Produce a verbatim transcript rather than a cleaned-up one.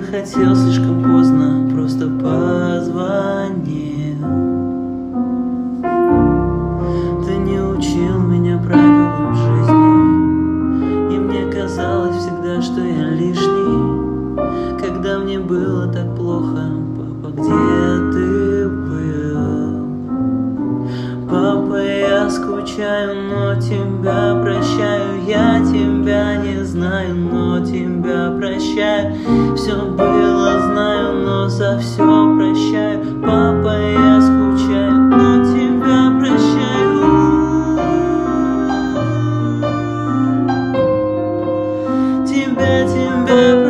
хотел, слишком поздно просто позвонил. Ты не учил меня правилам жизни, и мне казалось всегда, что я лишний. Когда мне было так плохо, папа, где ты был? Папа, я скучаю, но тебя прощаю. Я тебя не знаю, но тебя прощаю. Все было, знаю, но за все прощаю. Папа, я скучаю, но тебя прощаю. Тебя, тебя прощаю.